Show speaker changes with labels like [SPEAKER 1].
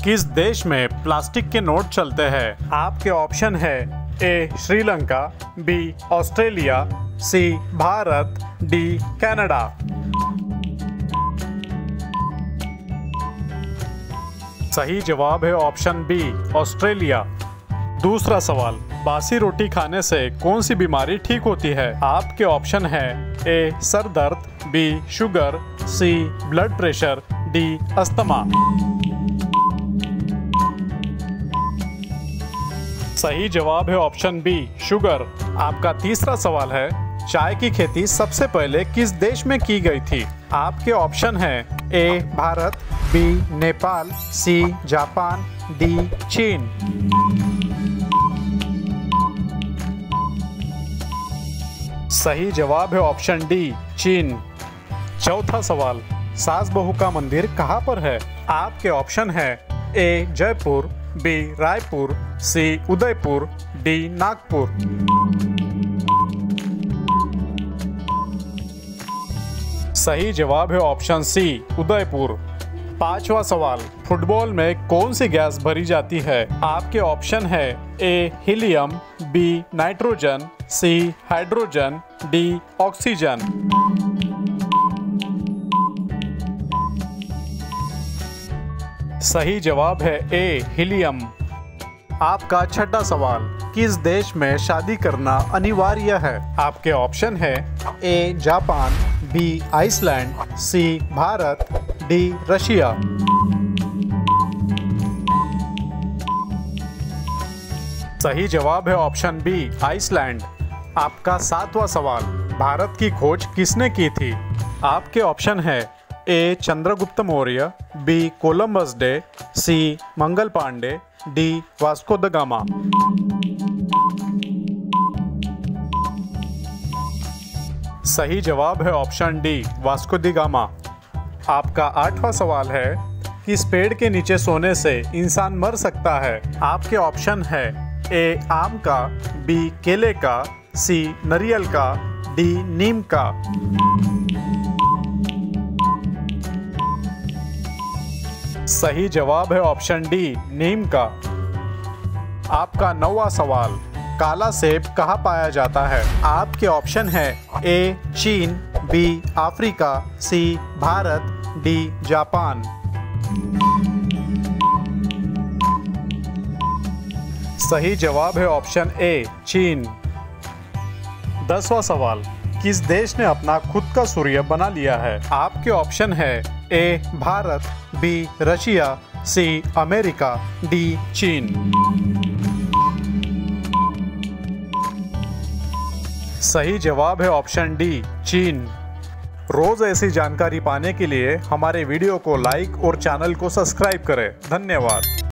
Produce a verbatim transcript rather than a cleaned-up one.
[SPEAKER 1] किस देश में प्लास्टिक के नोट चलते हैं? आपके ऑप्शन है A Sri Lanka, B Australia, C Bharat, D Canada. सही जवाब है ऑप्शन बी ऑस्ट्रेलिया। दूसरा सवाल, बासी रोटी खाने से कौन सी बीमारी ठीक होती है? आपके ऑप्शन है ए सर दर्द, B sugar, C blood pressure, D asthma. सही जवाब है ऑप्शन बी शुगर। आपका तीसरा सवाल है, चाय की खेती सबसे पहले किस देश में की गई थी? आपके ऑप्शन है A Bharat, B Nepal, C Japan, D चीन। सही जवाब है ऑप्शन डी चीन। चौथा सवाल, सास बहू का मंदिर कहाँ पर है? आपके ऑप्शन है A Jaipur, B Raipur, C Udaipur, D Nagpur. सही जवाब है ऑप्शन सी उदयपुर। पांचवा सवाल, फुटबॉल में कौन सी गैस भरी जाती है? आपके ऑप्शन है A helium, B nitrogen, C hydrogen, D oxygen. सही जवाब है ए हीलियम। आपका छठा सवाल, किस देश में शादी करना अनिवार्य है? आपके ऑप्शन है A Japan, B Iceland, C Bharat, D Russia. सही जवाब है ऑप्शन बी आइसलैंड। आपका सातवां सवाल, भारत की खोज किसने की थी? आपके ऑप्शन है A Chandragupta Maurya, B Columbus day, C Mangal Pandey, D Vasco da Gama. सही जवाब है option D Vasco da Gama. आपका आठवां सवाल है, किस पेड़ के नीचे सोने से इंसान मर सकता है? आपके ऑप्शन है ए आम का, बी केले का, सी नारियल का, डी नीम का। सही जवाब है ऑप्शन डी नीम का। आपका नौवां सवाल, काला सेब कहाँ पाया जाता है? आपके ऑप्शन है ए चीन, B Africa, C Bharat, D Japan. सही जवाब है ऑप्शन ए चीन। दसवां सवाल, किस देश ने अपना खुद का सूर्य बना लिया है? आपके ऑप्शन है A Bharat, B Russia, C America, D चीन। सही जवाब है ऑप्शन डी चीन। रोज ऐसी जानकारी पाने के लिए हमारे वीडियो को लाइक और चैनल को सब्सक्राइब करें। धन्यवाद।